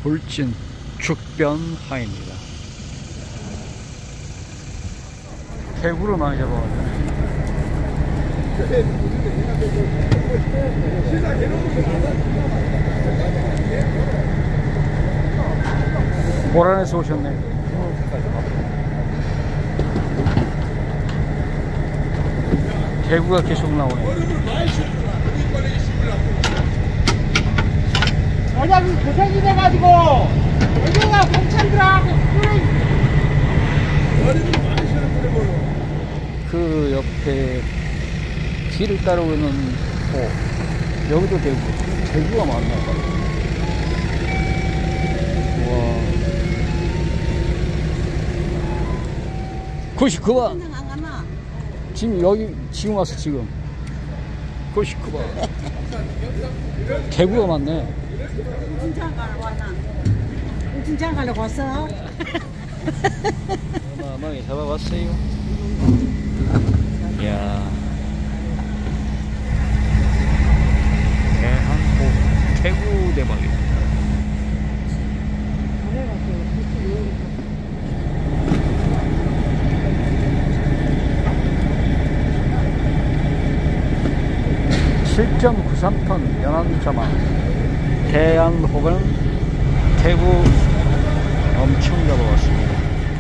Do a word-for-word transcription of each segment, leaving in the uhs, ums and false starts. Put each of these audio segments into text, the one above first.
울진 죽변하입니다. 대구를 많이 잡아왔네. 모란에서 오셨네. 대구가 계속 나오네. 어차피 고생이 돼가지고 여기가 경찰들하고 그 옆에 길을 따라오는 호, 여기도 대구. 대구가 많나 봐. 우와. 구십구 번. 지금 여기 지금 왔어 지금. 구십구 번. 대구가 많네. 우진장 가려고 왔나? 우진장 가려고 왔어? 어마어마하게 잡아봤어요. 이야. 대한호 대구 대박이다. 칠 점 구삼 톤 연안자마 대한호는 대구 엄청 잡아왔습니다.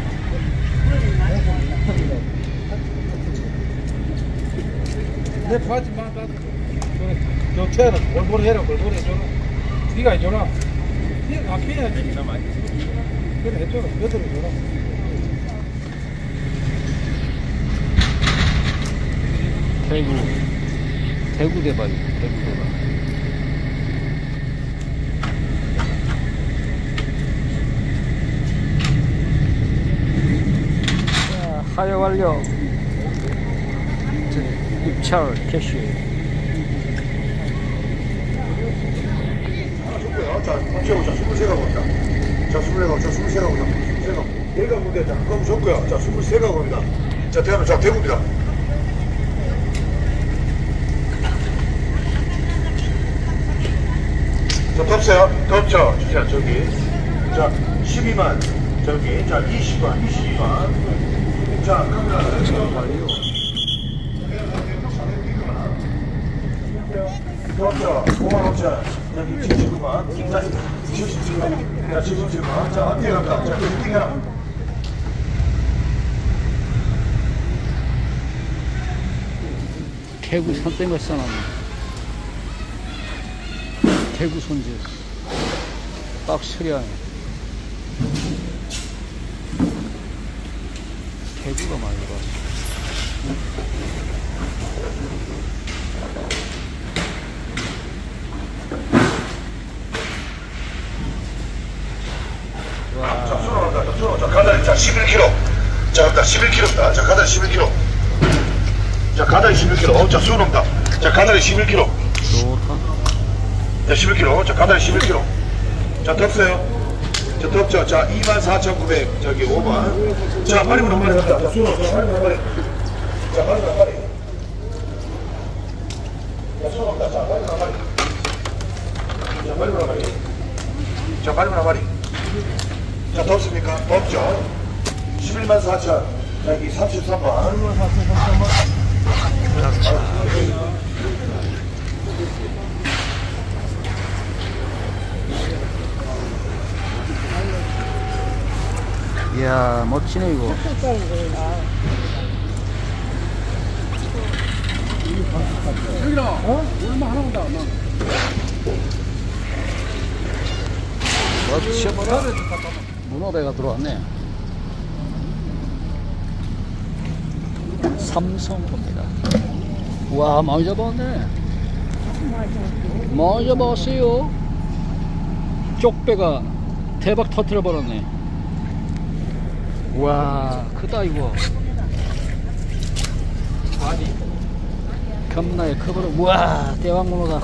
내 파지 마, 나. 너 채는 골고루 해라, 골고루 해줘라. 네가 해줘라. 네가 아껴 해야지. 나 많이. 그래 해줘라, 몇으로 줘라. 대구 대구 대박이다. 대구 대박. 자, 하여 완료. 입찰 캐시. 자, 자, 스물세 가봅니다. 자, 스물세 가, 자, 스물세 가보자. 스물세 가. 내가 문제, 자, 그럼 좋고요. 자, 스물세 가봅니다. 자, 대하면, 자, 대구입니다. 자, 덥세요. 덥죠? 자, 저기. 자, 십이만. 저기. 자, 이십만, 이십이만. 자, 카메라. 자, 완료. 덥죠? 오만 오천. 여기 칠십구만. 자, 칠십칠만. 자, 칠십칠만. 자, 앞뒤에 갑니다. 자, 띵해라. 대구 산땡을 써놨네. 대구 손질 빡스리하네. 대구가 많이 들어왔어. 자, 쏘러간다. 자, 쏘러. 자, 가다리. 자, 십일 킬로그램. 자, 갑니다. 십일 킬로그램입니다. 자, 가다리 십일 킬로그램. 자, 가다리 십일 킬로그램. 어, 자, 쏘는다. 자, 가다리 십일 킬로그램. 좋다. 자, 십일 킬로그램. 자, 가다리 십일 킬로그램. 자, 덥어요. 자, 덥죠. 자, 이만 사천구백. 저기, 오만. 자, 빨리 한 마리 간다. 자, 쏘러. 자, 빨리 한 마리. 자, 빨리 한 마리. 자, 쏘는다. 자, 빨리 한 마리. 자, 빨리 한 마리. 자, 빨리 한 마리. 자, 덥습니까? 덥죠? 십일만 사천. 여기 삼십삼 번. 십일만 사천, 번. 이야, 멋지네, 이거. 여기라, 어? 얼마 하나 온다, 엄마. 멋져보라. 문어배가 들어왔네. 삼성호입니다. 와, 많이 잡아왔네. 많이 잡아왔어요. 쪽배가 대박 터뜨려 버렸네. 와, 크다 이거. 겁나게 커버려. 우와, 대왕문어다.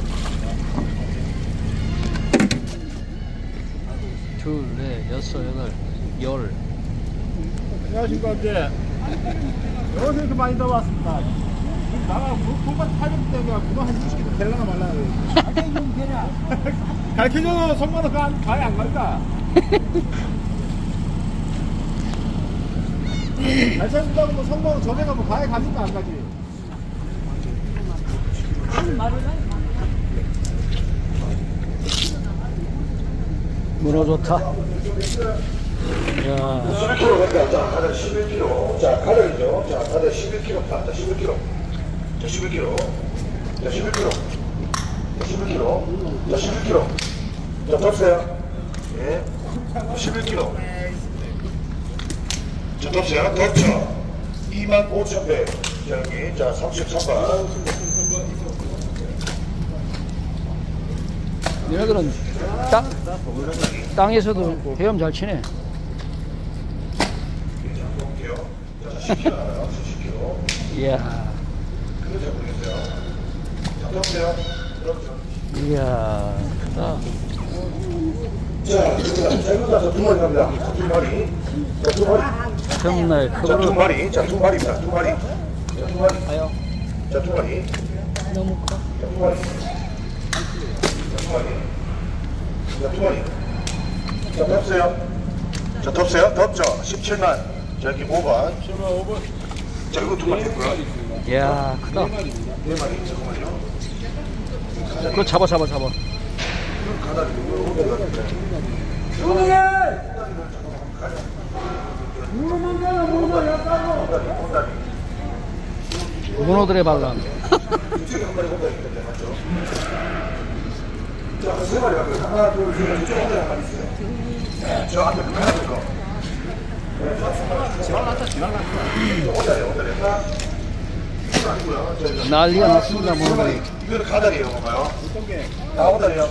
둘, 넷, 여섯, 여덟, 열. 안녕하십니까, 이제. 여기서 이렇게 많이 나왔습니다. 나가, 그만 타령 때문에 문어 한 이십 개 되려나 말라나. 좀 되냐? 가르쳐줘도 손만은 가에 안 갈까? 가르쳐준다고 뭐 손만은 전에 가면 가에 가니까 안 가지. 문어 좋다. 야. 십일 킬로그램 간다. 자, 가들 십일 킬로그램. 자, 가들이죠. 자, 가들 십일 킬로그램. 자, 십일 킬로그램. 자, 십일 킬로그램. 자, 십일 킬로그램. 자, 십일 킬로그램. 자, 십일 킬로그램. 자, 덮세요. 예. 십일 킬로그램. 자, 덮세요. 덮쳐. 이만 오천 백. 자, 여기. 자, 삼십삼 번. 얘네들은 땅, 땅에서도 헤엄 잘 치네. 이야. 이야, 크다. 자, 짧은 가서 두 마리 갑니다. 두 마리. 자, 두 마리. 정말 자, 두 크거든. 마리. 자, 두 마리입니다. 두 마리. 자, 두 마리. 아요. 자, 두 마리. 너무 커. 자, 두 마리. 자, 두 마리. 자, 두 마리. 자, 덮세요. 자, 덮세요. 덮죠. 십칠만. 자, 여기 오 번. 오 번. 자, 이거 두 마리 했고요. 이야, 크다. 네 마리. 잠깐만요. 그거 잡아, 잡아, 잡아. 가다리. 문어들의 반란. 자, 세 마리 갈게요. 하나, 둘, 셋, 넷, 한 마리 있어요. 저 앞에 그 하나 거. 지나갔다, 지나갔다. 오다리, 오다리. 난리가 났습니다, 문어들이. 이거는 가다리예요, 봐봐요. 다 오다리요.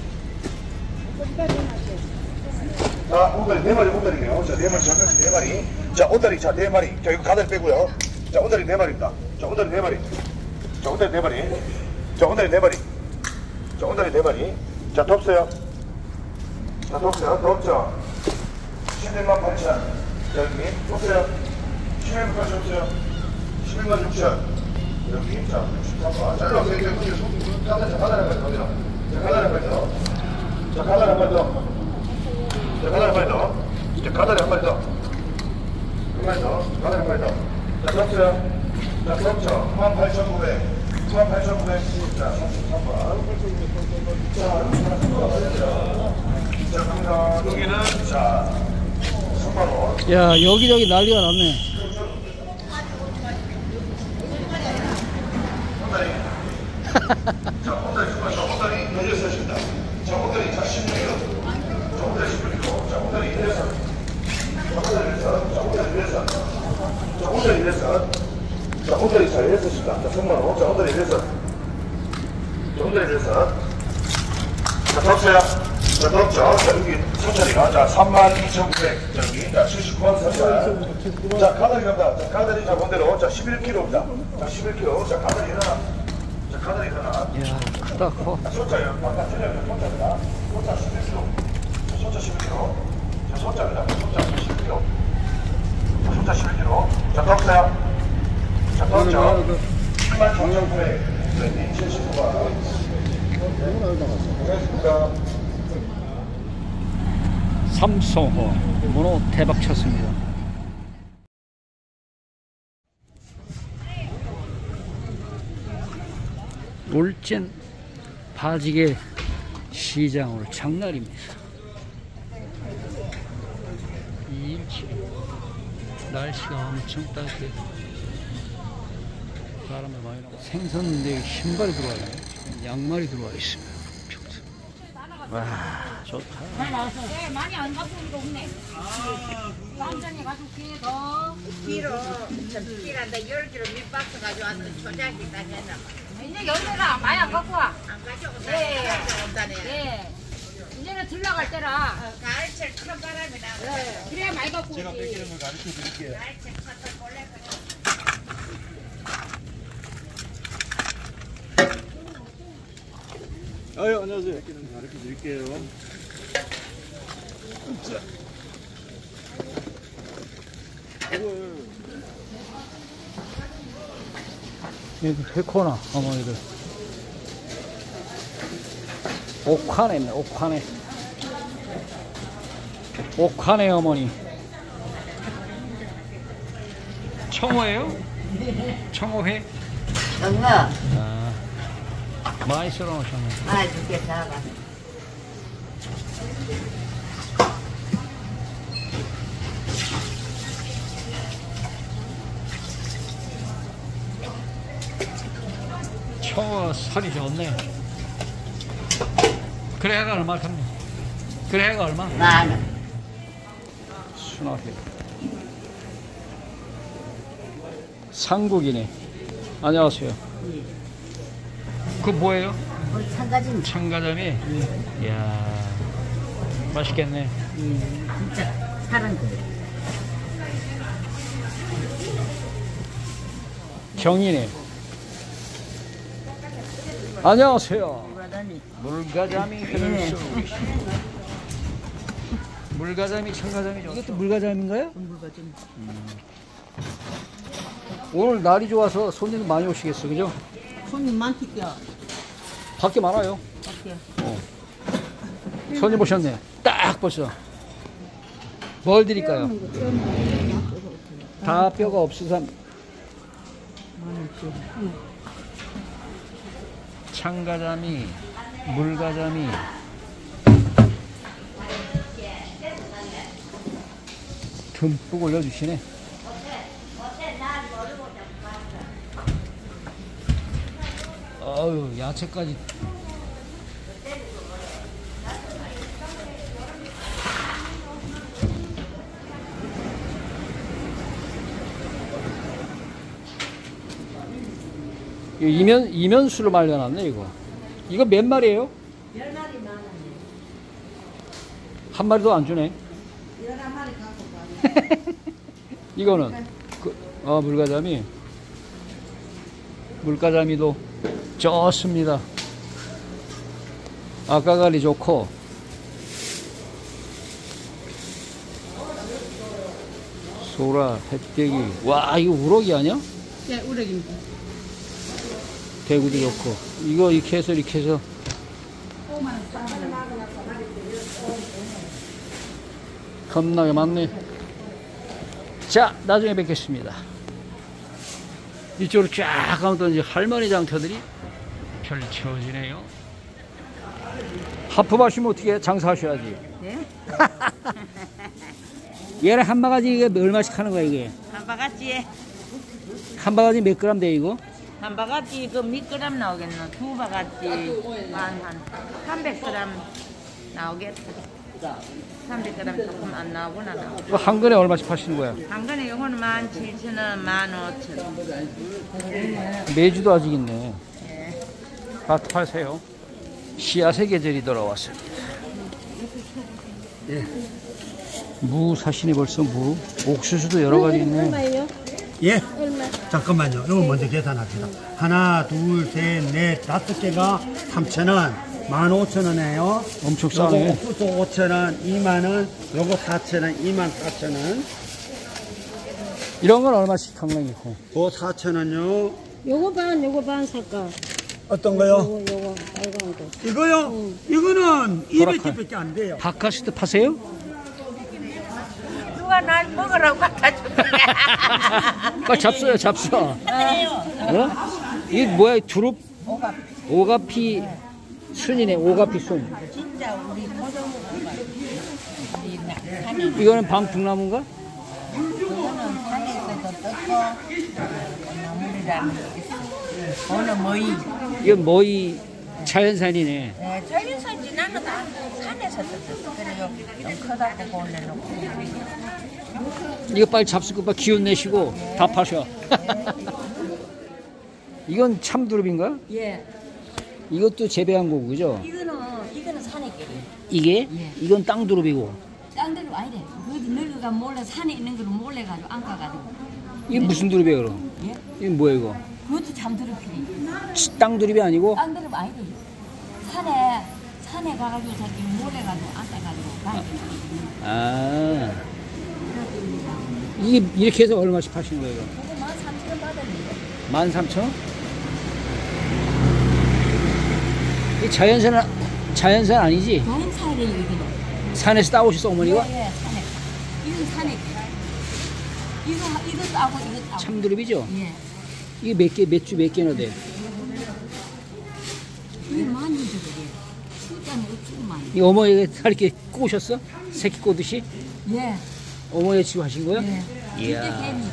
자, 오다리, 네 마리, 오다리네요. 자, 네 마리, 잠깐, 네 마리. 자, 오다리, 자, 네 마리. 자, 이거 가다리 빼고요. 자, 오다리 네 마리입니다. 자, 오다리 네 마리. 자, 오다리 네 마리. 자, 오다리 네 마리. 자, 오다리 네 마리. 자, 덮세요. 자, 덮세요. 덮죠. 십일만 팔천. 자, 여기. 덮세요. 십일만 팔천 덮세요. 십일만 육천. 여기. 자, 육십삼 번. 자, 일로 와서 이렇게 가다리, 자, 가다리 한 번 더. 자, 가다리 한 번 더. 자, 가다리 한 번 더. 자, 가다리 한 번 더. 자, 가다리 한 번 더. 한 번 더. 가다리 한 번 더. 자, 덮세요. 자, 덮죠. 구만 팔천구백. 구만 팔천구백. 자, 삼십삼 번. 자, 갑니다. 여기는, 자, 삼만 원. 야, 여기저기 난리가 났네. 자, 호텔이, 자, 호텔이 열여섯 입니다. 자, 호텔이, 자, 십육 킬로그램. 자, 호텔이 십육 킬로그램. 자, 호텔이 일에서. 자, 호텔이 일에서. 자, 호텔이 일에서. 자, 호텔이 일에서. 자, 호텔이 자, 일에서입니다. 자, 삼만 원. 자, 호텔이 일에서. 자, 호텔이 일에서. 자, 덮세요. 자, 덮죠. 자, 여기 천천히가. 자, 삼만 이천구백. 자, 여기. 자, 칠십구만 사천. 자, 가다리 갑니다. 자, 가다리 자, 본대로. 자, 십일 킬로그램입니다. 자, 십일 킬로그램. 자, 가다리 일어나. 자, 가다리 일어나. 이야, 크다, 커. 소자예요. 아까 틀려요. 소자입니다. 소자 십일 킬로그램. 자, 소자 십일 킬로그램. 자, 소자입니다. 소자 십일 킬로그램. 자, 소자 십일 킬로그램. 자, 덮세요. 자, 덮죠. 칠만 삼천구백. 자, 칠십구 번. 고맙습니다. 삼성호 문어 대박 쳤습니다. 울진 바지개 시장 오늘 장날입니다. 이일치 날씨가 엄청 따뜻해. 바람이 많이 나고 생선인데 신발이 들어와 있네. 양말이 들어와 있습니다. 와, 좋다. 네, 많이 안 갖고 온 거 없네. 완전히 가져올게, 더. 키로, 전기란다 열 킬로 밑박스 가져와서 초장기 딱 해놔. 이제 열매가 많이 안 갖고 와. 안 가져온다. 네. 가져온다네. 네. 이제는 들나갈 때라. 어, 가을철 큰 바람이 나고. 네. 그래야 많이 갖고 오지. 제가 뺏기는 걸 가르쳐 드릴게요. 가을철 컸다 몰래 아유, 안녕하세요. 뺏기는 거 가르쳐 드릴게요. 자. 여기 회코나 어머니들 옥화네입니다. 옥화네. 옥화네 어머니. 청어예요? 청어회? 정어. 아, 많이 썰어 놓으셨네. 아, 두개 잡아. 청어 살이 좋네. 그래 해가 얼마 삽니까? 그래 해가 얼마? 만 원. 순하게. 상국이네. 안녕하세요. 그 뭐예요? 우리 참가진. 참가자미? 이야, 맛있겠네. 진짜 사는 거. 경이네. 안녕하세요. 물가자미. 물가자미 회를 쏘고 계십니다. 물가자미, 참가자미 좋죠. 이것도 물가자미인가요? 물가자미. 오늘 날이 좋아서 손님 많이 오시겠어, 그죠? 손님 많겠죠? 밖에 많아요. 밖에. 어. 손님 오셨네. 딱 벌써. 뭘 드릴까요? 다 뼈가 없어서. 참가자미, 물가자미. 듬뿍 올려주시네. 어유, 야채까지. 이거 이면, 이면수를 말려놨네, 이거. 이거 몇 마리예요? 열 마리 만 원. 한 마리도 안 주네. 열한 마리 갖고 가. 이거는, 그, 어, 물가자미. 물가자미도 좋습니다. 아까가리 좋고. 소라, 햇대기. 와, 이거 우럭이 아니야? 네, 우럭입니다. 대구도 좋고. 이거 이렇게 해서 이렇게 해서. 겁나게 많네. 자, 나중에 뵙겠습니다. 이쪽으로 쫙 가면 또 이제 할머니 장터들이 펼쳐지네요. 하품하시면 어떻게 장사하셔야지. 네? 얘는 한 바가지 이게 얼마씩 하는 거야, 이게? 한 바가지에 한 바가지 몇 그램 돼, 이거? 한 바가지 그 몇 그램 나오겠노? 두 바가지 한한 삼백 그램 나오겠다. 삼백 그램 조금 안 나오구나. 나오고. 이거 한 근에 얼마씩 파시는 거야? 한 근에 요거는 만 칠천 원, 만 오천 원. 매주도 아직 있네. 네. 다 파세요. 씨앗의 계절이 돌아왔습니다. 예. 무 사시니 벌써 무. 옥수수도 여러 가지 있네. 얼마예요? 예? 얼마? 잠깐만요. 이거 먼저 계산합시다. 하나, 둘, 셋, 넷, 다섯 개가 삼천 원, 만 오천 원이에요. 엄청 싸네. 요거 옥수수 오천 원, 이만 원, 요거 사천 원, 이만 사천 원. 이런 건 얼마씩 강냉이고? 그거 사천 원요. 요거 반, 요거 반 살까? 어떤 거요? 요거, 요거 빨간 거. 이거요? 이거는 이백 개밖에 안 돼요. 바카스트 파세요? 누가 날 먹으라고 갖다 줬대. 빨리 잡숴요, 잡숴. 어? 이게 뭐야, 두릅? 오가피 순이네, 오가피 순. 진짜 우리 토종 이거는 방풍나무인가? 그거는 산에서도 떴고 나물이라는 게 있어. 오늘 뭐이? 이건 뭐이 자연산이네. 네, 자연산지 나는 다 산에서 떴었어. 그래요. 좀 크다고 보내놓고. 이거 빨리 잡수고 빨리 기운 내시고 다 파셔. 이건 참두릅인가? 예. 이것도 재배한 거고, 그죠? 이거는 이거는 산에끼리. 이게? 이건 땅두릅이고. 땅들은 아니래. 그 늙어가 몰래 산에 있는 거를 몰래 가지고 안 가가지고. 이게 무슨 두릅이야, 그럼? 예? 이건 뭐야, 이거? 그것도 잠들었길래. 땅두릅이 아니고? 땅들은 아니래. 산에 산에 가가지고 저기 몰래 가지고 안 가가지고 가야 아. 이게 이렇게 해서 얼마씩 파시는 거예요, 이거? 그거 만 삼천 원 받았는데. 만 삼천 원? 이 자연산 자연산 아니지? 자연산이에요, 이거는. 산에서 따오셨어, 어머니가? 예, 예, 산에. 이건 산에. 이거, 이거 따고, 이거 따고. 참두릅이죠? 예. 이게 몇 개, 몇 주 몇 개나 돼? 이게 많이 줘, 그게. 숫자는 어쩌고 많이. 이 어머니가 다 이렇게 꼬셨어? 새끼 꼬듯이? 예. 어머니가 지금 하신 거야? 예. 이야. 이게 개미.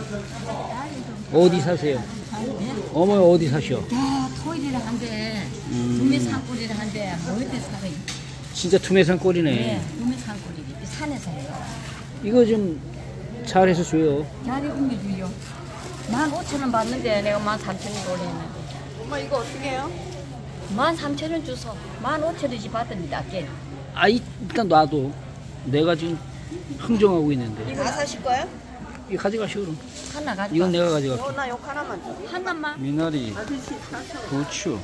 어디 사세요? 예. 어머니 어디 사셔? 야, 토일이라 한데, 음. 두매 산골이라 한데, 뭐이때 살아요? 진짜 투매산 꼴이네. 예, 두매 산골이 산에서 해요. 이거 좀 잘해서 줘요. 자리 옮겨주요. 만 오천 원 받는데 내가 만 삼천 원 올렸는데. 엄마 이거 어떻게 해요? 만 삼천 원 주소. 만 오천 원씩 받습니다. 걔. 아, 이- 일단 놔둬. 내가 지금 흥정하고 있는데. 이거 다 사실 거예요? 이거 가져가시오, 그럼. 하나 가져. 이건 내가 가져갈게. 어, 나 욕 하나만 줘. 하나만. 미나리, 부추.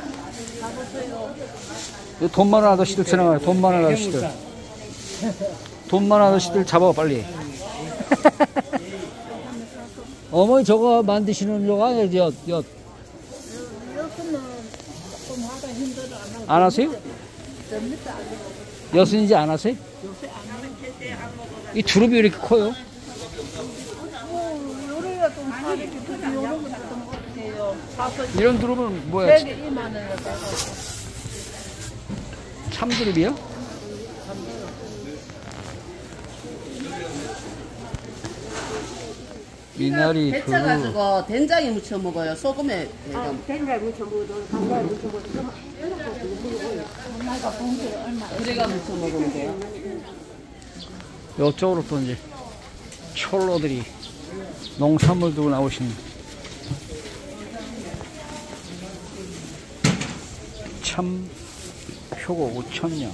이거 돈 많은 아저씨들 지나가요. 돈 많은 아저씨들. 돈 많은 아저씨들 잡아, 빨리. 어머니 저거 만드시는 거가 엿, 엿. 안 하세요? 엿은 이제 안 하세요? 이 두릅이 왜 이렇게 커요? 이런 두릅은 뭐야? 참두릅이요? 미나리, 두릅. 데쳐가지고 된장에 무쳐 먹어요. 소금에. 된장에 묻혀 먹어도 간장에 묻혀 먹어도 그래가 무쳐 먹으면 돼요. 이쪽으로 또 이제 철로들이 농산물 들고 나오신 참 표고 오천냥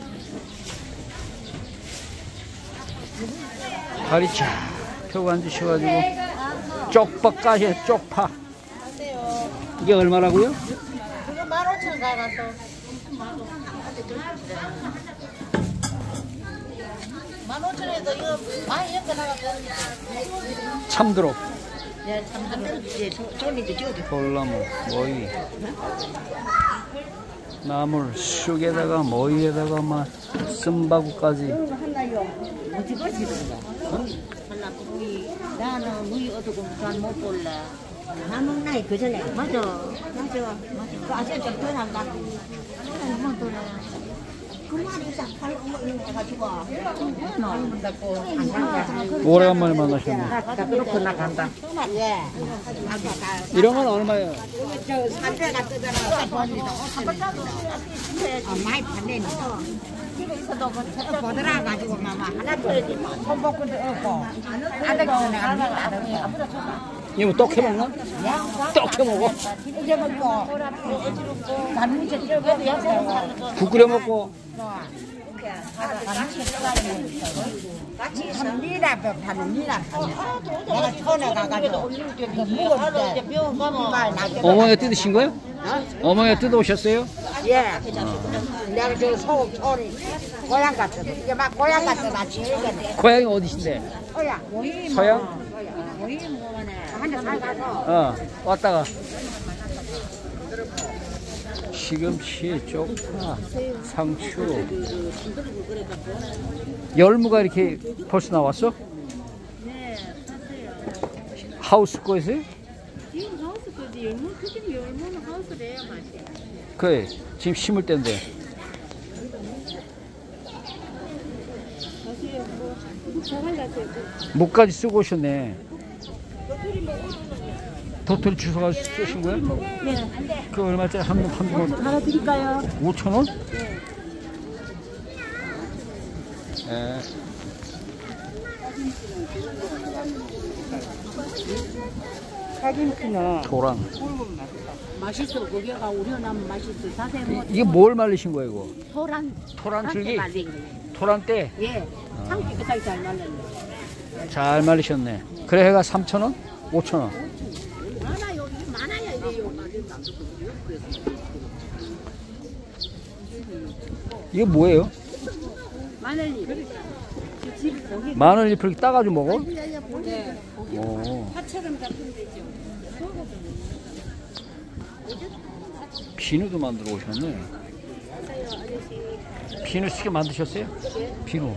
다리 쫙 펴고 앉으셔가지고 쪽파 까시 쪽파 이게 얼마라고요? 그거 만 오천 원 가가서 만 오천 원에도 이거 많이 엮어 나가서 참드롭 예, 참들어. 예, 졸리도 지어줘. 돌나무 모이 나물 쑥에다가 모이에다가 막 쓴바구까지 하나요. 어디가 지금? 하나 무이. 나는 무이 어두고 잘못 볼래. 나는 나이 그 전에. 맞아. 맞아. 맞아. 그 아저씨 좀더 난다. 뭐 돌아. 그 말이 딱 팔 엄마 있는 거 가지고. 안 간다고. 안 간다. 오래간만에 만나셨네. 나 그렇고 나 간다. 예. 이런 건 얼마예요? 저 산대가 뜨잖아. 많이 판대니. 집에 있어도 보더라 가지고 마마 하나 떨어지 손복근도 없고 아들도 내가 아들도 이거 뭐 떡해 먹나? 떡해 먹어. 이제 먹고 단무지 찌개도 약간 국 끓여 먹고. 같이 미라 파는 미라 내가 전에 가가지고 묵을 때 병원 가면 어머니가 뜯으신 거예요? 어머니가 뜯어오셨어요? 예. 내가 저 소금 소리 고향 갔어. 이제 막 고향 갔어. 나 지내겠네. 고향이 어디신데? 어야. 서양? 모임 뭐네. 한대 살 가서. 어, 왔다가. 시금치, 쪽파, 상추. 열무가 이렇게 벌써 나왔어? 네, 샀어요. 하우스 거에서요? 지금 하우스 거지. 열무 크긴 열무는 하우스래요, 맛이. 그래, 지금 심을 때인데. 목까지 쓰고 오셨네. 도토리 주워가 쓰신 거야? 네. 그 얼마짜리 한, 한 번? 하나 드릴까요? 오천 원? 네. 사진크는 도랑. 맛있어. 거기가 우려나면 맛있어. 자세히 뭐 이게 뭘 말리신 거예요, 이거? 토란 토란 줄기? 말린 거예요. 토란 때? 예. 참 깨끗하게 잘 말렸네. 잘 말리셨네. 그래 해가 삼천 원? 오천 원? 많아요. 많아야 이래요. 이게 뭐예요? 마늘잎. 집 거기 마늘 잎을 이렇게 따가지고 먹어? 네. 오. 파처럼 같은 데죠. 비누도 만들어 오셨네. 비누 만드셨어요? 비누.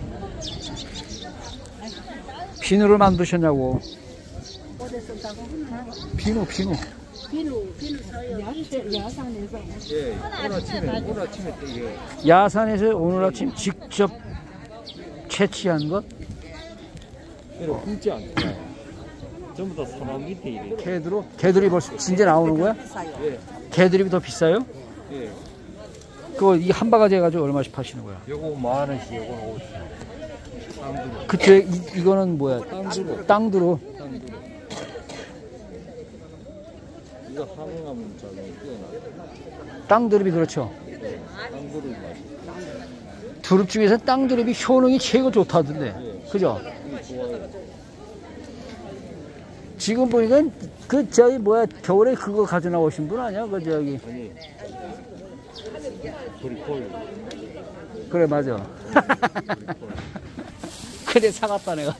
비누를 만드셨냐고. 어디 쓴다고? 비누, 비누. 비누, 비누 사요. 야산에서. 예, 오늘 아침에, 오늘 아침에 이게. 야산에서 오늘 아침 직접 채취한 것? 이거 굵지 않잖아요. 전부 다 사막 밑에 이래. 개드로? 개드립 벌써 진짜 나오는 거야? 예. 개드립이 더 비싸요? 예. 그거 이 한 바가지 해가지고 얼마씩 파시는 거야? 요거 만 원씩, 요거는 오십 원. 땅두루. 그때 이, 이거는 뭐야? 땅두루. 땅두루. 땅두루. 이거 항암 작용이 뛰어나. 땅두릅이 그렇죠. 땅두루 맛이. 두릅 중에서 땅두릅이 효능이 최고 좋다던데. 예. 그죠? 이게 좋아요. 지금 보니까 그 저기 뭐야 겨울에 그거 가져 나오신 분 아니야? 그 저기. 아니. 브리콜. 그래 맞아. 그래 사갔다 내가.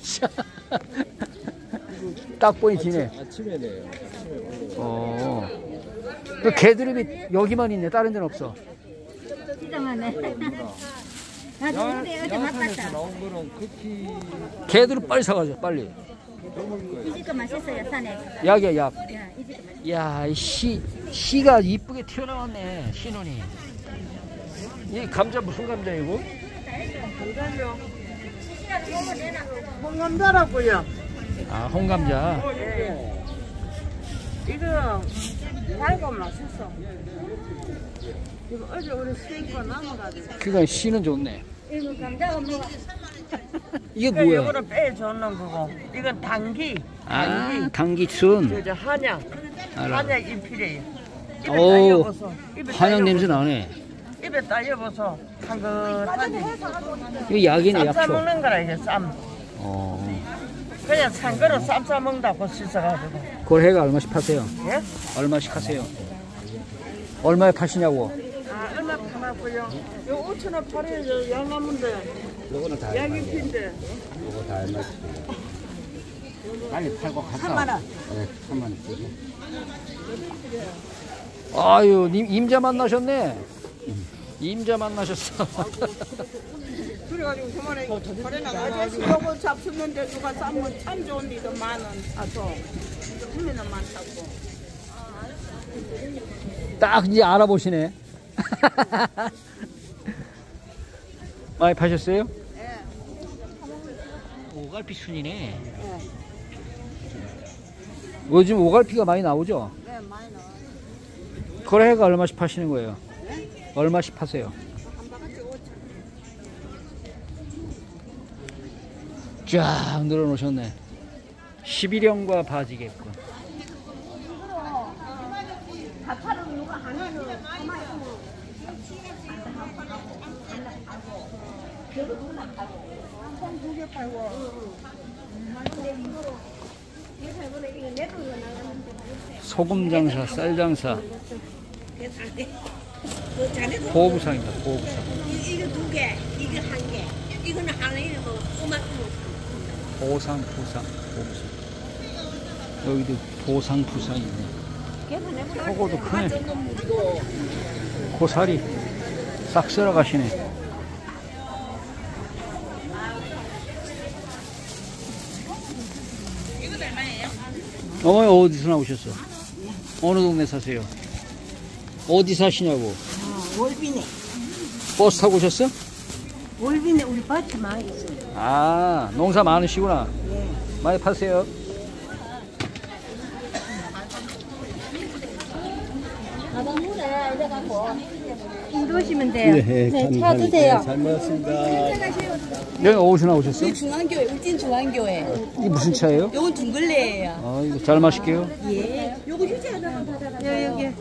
딱 보니 지네. 아침에네요. 아침에 어. 그 개드립이 여기만 있네. 다른 데는 없어. 기장하네. 나도 우리 어제 야산에서 맛봤다. 나온 거는 극히 개드립 빨리 사가자 빨리. 이집 거 맛있어요, 산에. 약이야 약. 야, 이집 거 맛있어. 야, 이 씨, 씨가 이쁘게 튀어나왔네, 신혼이. 이 감자 무슨 감자이고? 홍감자라고요. 아, 홍감자. 예. 이거 달고 맛있어. 이거 어제 우리 수익과 남아가지고. 그니까 씨는 좋네. 이거 감자가 뭐 이게 그러니까 뭐야? 이거는 빼줬는 거고. 이건 당기. 아, 당기순. 저 한약. 알아. 한약 잎이래요. 입에 오, 따여보소. 입에 한약 냄새 따여보소. 나네. 입에 따여보소. 한긋하지. 이거 약이네, 쌈 싸 약초. 먹는 거라 이게 쌈. 어. 그냥 찬거로 쌈 싸 먹는다고 씻어가지고. 그걸 해가 얼마씩 파세요? 예? 얼마씩 하세요? 얼마에 파시냐고? 아, 얼마 파나고요? 요 오천 원 팔아요. 양나무인데. 요거는 다 양잎인데. 요거 다 얼마씩? 빨리 팔고 갔다. 삼만 원. 네, 삼만 원 주고. 아유, 님, 임자 만나셨네. 임자 만나셨어. 그래가지고 저번에 거래 나가서 요거 잡수는데 누가 싸면 참 좋은 일도 만원 사서 구매는 많다고. 딱 이제 알아보시네. 많이 파셨어요? 예. 오갈피 순이네. 요즘 오갈피가 많이 나오죠? 네, 많이 나와요. 거래가 얼마씩 파시는 거예요? 네? 얼마씩 파세요? 한 바가지 오천. 쫙 늘어놓으셨네. 십일형과 바지겠군. 소금 장사, 쌀 장사. 보부상입니다. 보부상. 이거 두 개, 이거 한 개. 이거는 하나에 뭐 꼬막 보상, 부상, 보부상. 여기도 보상, 부상이 있네. 저거도 크네. 고사리 싹 쓸어 가시네. 어머니 어디서 나오셨어? 어느 동네 사세요? 어디 사시냐고? 아, 월비네. 버스 타고 오셨어? 월비네 우리 밭에 많이 있어요. 아, 농사 많으시구나. 네. 많이 파세요. 바닷물에 이래갖고 이러시면 돼요. 네, 네, 차 드세요. 잘 먹었습니다. 여기 어디서 나오셨어? 우리 중앙교회, 울진 중앙교회. 이게 무슨 차예요? 요건 둥글레예요. 아, 이거 잘 마실게요. 예. 요거 휴지 하나만 받아가세요. 여기 여기.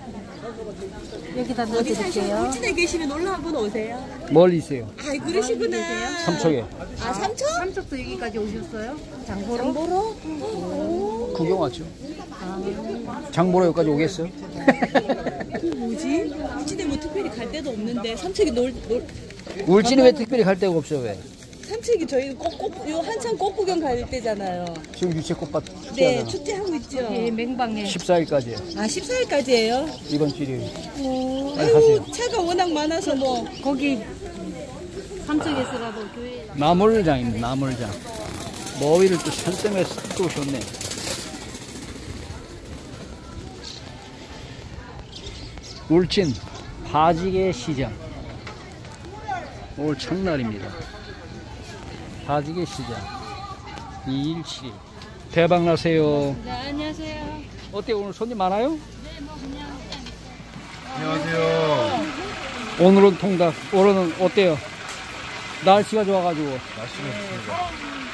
여기다 넣어드릴게요. 울진에 계시면 놀러 한번 오세요. 멀리 있어요. 아, 그러시구나. 삼척에. 아, 삼천? 삼척도 여기까지 오셨어요? 장보러? 장보러? 구경 왔죠. 장보러 여기까지 오겠어요? 뭐지? 울진에 뭐 특별히 갈 데도 없는데 삼척이 놀, 놀 울진에 왜 특별히 갈 데가 없어 왜? 삼색이 저희 꽃꽃 요 한창 꽃 구경 갈 때잖아요. 지금 유채꽃밭 네, 축제하잖아. 축제하고 있죠. 예, 맹방에. 십사 일까지 아, 십사 일까지예요? 이번 주 일요일. 어, 빨리 가세요. 아이고, 차가 워낙 많아서 뭐. 거기 삼척에서라도 교회. 나물장입니다. 나물장. 머위를 또 선생에 또 오셨네. 울진 바지개 시장. 오늘 첫날입니다. 바지개 시장. 이 일 칠 일. 대박 나세요. 네, 안녕하세요. 어때 오늘 손님 많아요? 네, 뭐 그냥. 안녕하세요. 오늘은 통닭. 오늘은 어때요? 날씨가 좋아가지고. 날씨가 좋습니다.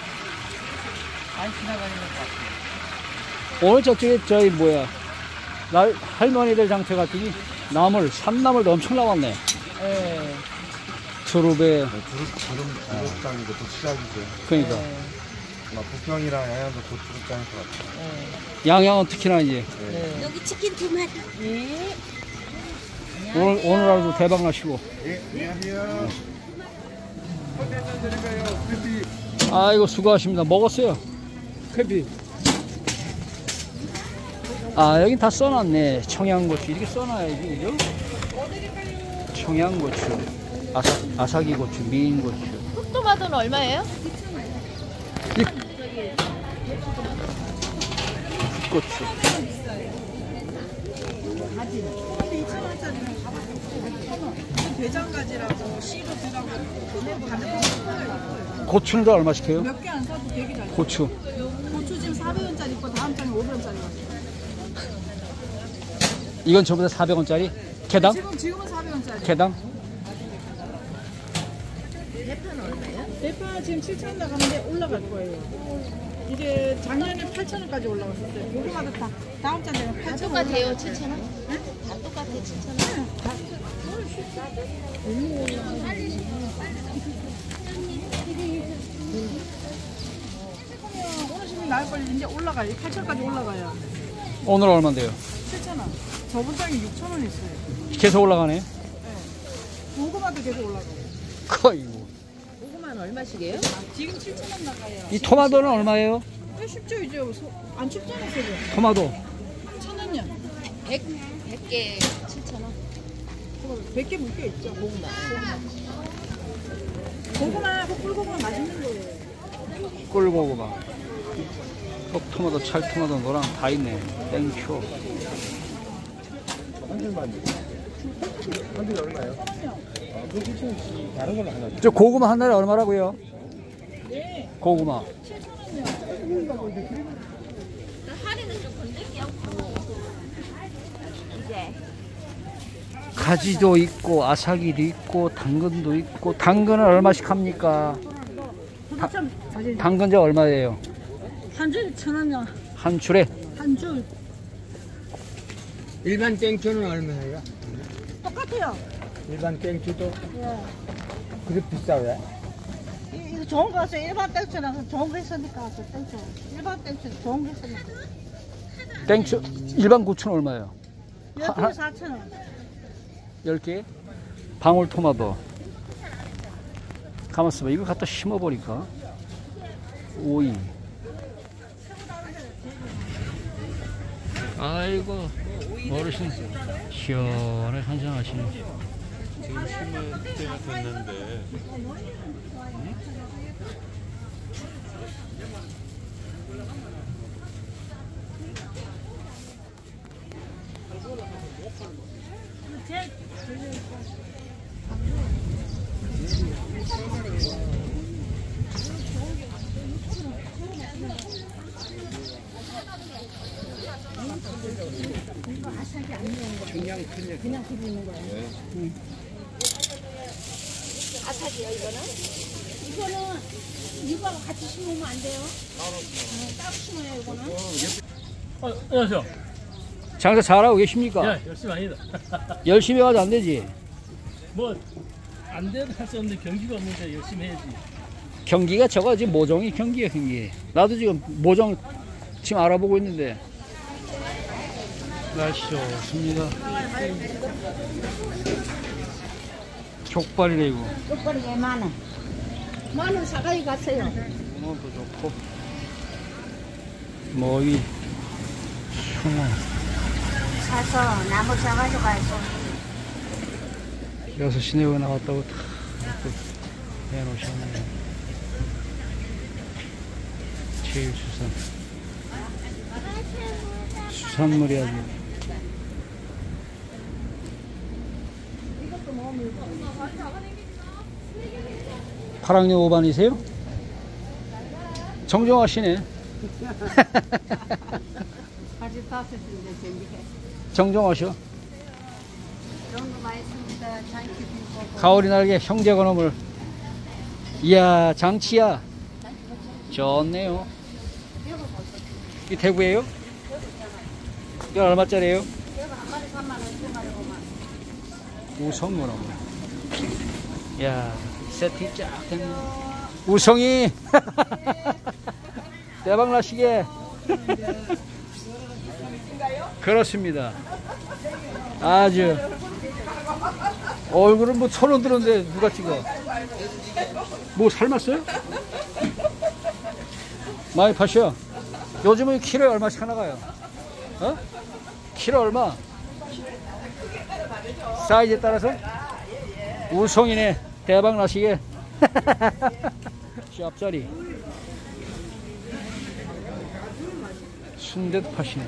안 지나가는 것 같아요. 오늘 저쪽에 저희 뭐야 날 할머니들 장터 같으니 나물 산나물도 엄청 나왔네. 예. 두릅에 두릅, 두릅, 두릅장이 곧 시작이죠. 그러니까 아마 부평이랑 양양도 곧 두릅장일 것 같아요. 양양은 특히나 이제 네. 여기 치킨 두 마리. 예. 오늘 오늘 하루도 대박 나시고. 예, 안녕하세요. 어디 한잔 드릴까요? 커피. 아이고 수고하십니다. 먹었어요. 커피. 아 여긴 다 써놨네. 청양고추 이렇게 써놔야지 그죠? 청양고추, 아사, 아사기고추, 미인고추. 흑토마토는 얼마예요? 이 고추. 대장가지라고 씨로 들어가고 고추는 얼마씩 해요? 몇 개 안 사도 되게 잘. 고추. 고추 지금 사백 원짜리 있고 다음 장에 오백 원짜리 왔어요. 이건 전부 다 사백 원짜리? 개당? 지금 지금은 사백 원짜리. 개당? 대파는 얼마예요? 대파 지금 칠천 원 나가는데 올라갈 거예요. 이게 작년에 팔천 원까지 올라갔었어요. 요거마다 다 다음 장 되면 다 팔천 원. 똑같아요, 칠천 원? 응? 다 똑같아요, 칠천 원? 오늘 지금 나을 걸리 이제 올라가요. 팔천 원까지 올라가요. 오늘 얼마인데요? 칠천 원. 저번 장에 육천 원 있어요. 계속 올라가네. 고구마도 계속 올라가요. 거이고. 고구마는 얼마씩이에요? 지금 칠천 원 나가요. 이 토마토는 얼마예요? 네, 쉽죠 이제 소- 안 춥잖아요 지금. 토마토. 천 원요. 백, 백 개 칠천 원. 백 개 묶여 있죠 고구마. 고구마 그 꿀고구마 맛있는 거예요. 꿀고구마. 흑토마토, 찰토마토, 노랑 다 있네. 땡초. 한 줄만. 한 줄 얼마예요? 아, 그 칠천 원씩 다른 걸로 하나. 저 고구마 한 달에 얼마라고요? 네. 고구마. 칠천 원이요. 할인은 좀 건들게요. 이제. 가지도 있고 아사기도 있고 당근도 있고. 당근은 얼마씩 합니까? 다, 당근제 얼마예요? 한 줄 천 원요. 한 줄에? 한 줄. 일반 땡초는 얼마예요? 똑같아요. 일반 땡초도 예. 그렇게 비싸요? 이- 이거 좋은 거 같아요. 일반 땡초랑 좋은 거 있으니까 땡초. 일반 땡초 좋은 거 있으니까. 땡초. 일반 고추는 얼마예요? 열 하- 개 사천 원. 열 개? 방울토마토. 가만있어봐. 이거 갖다 심어보니까. 오이. 아이고, 어르신. 시원하게 한잔하시네. 지금 심을 때가 됐는데 그냥 드리는 거예요. 네. 아삭이요 이거는? 이거는 이거하고 같이 심으면 안 돼요? 네, 따로 심어요 이거는? 어, 안녕하세요. 장사 잘하고 계십니까? 예, 열심히 합니다. 열심히 해가지고 안 되지. 뭐, 안 돼도 할 수 없는데 경기가 없는데 열심히 해야지. 경기가 저거 지금 모종이 경기야 경기. 나도 지금 모종 지금 알아보고 있는데 날씨 좋습니다. 족발이래 이거. 쪽발이 얼마나? 만원 사가이 가세요. 문어도 좋고 모이, 숭어. 사서 나무 사가지고 가서. 여기서 시내에 나왔다고 다 해놓으셨네요. 제일수산. 수산물이 아주. 팔 학년 오 반이세요? 정정화 씨네. 정정화 씨요. 가오리 날개 형제 건어물. 이야, 장치야. 좋네요. 이 대구예요? 이건 얼마짜리예요? 우성문어. 야, 세트 쫙 됐네. 우성이 대박 나시게. 그렇습니다. 아주 얼굴은 뭐 손은 들었는데 누가 찍어? 뭐 삶았어요? 많이 파셔. 요즘은 키로에 얼마씩 하나 가요? 어? 키로 얼마? 사이즈에 따라서? 우성이네. 대박 나시게. 짭짜리. 순대도 파시네.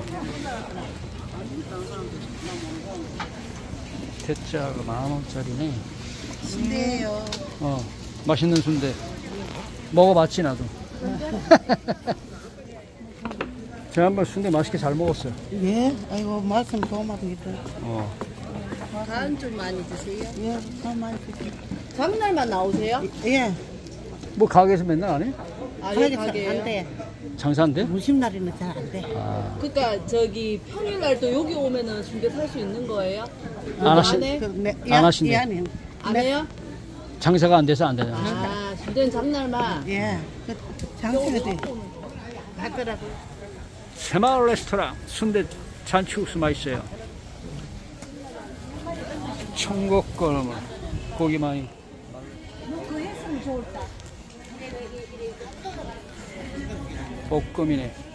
대짜가 만 원짜리네. 순대예요. 어, 맛있는 순대. 먹어봤지 나도. 지난번 순대 맛있게 잘 먹었어요. 예, 아이고 말씀 고맙습니다. 어. 간 좀 많이 드세요. 예, 간 많이 드세요. 장날만 나오세요? 예. 뭐 가게에서 맨날 안 해? 아, 예, 가게요? 안 돼. 장사 안 돼? 무심날이면 잘 안 돼. 아. 그러니까 저기 평일날도 여기 오면은 순대 살 수 있는 거예요? 안 하시, 해? 안 하신대. 안 해요? 장사가 안 돼서 안 되잖아. 아, 순대는 장날만. 예. 그 장사가 돼. 하더라고. 새마을 레스토랑 순대 잔치국수 맛있어요. 청국거름을 고기 많이. 그 했으면 좋을까? 볶음이네.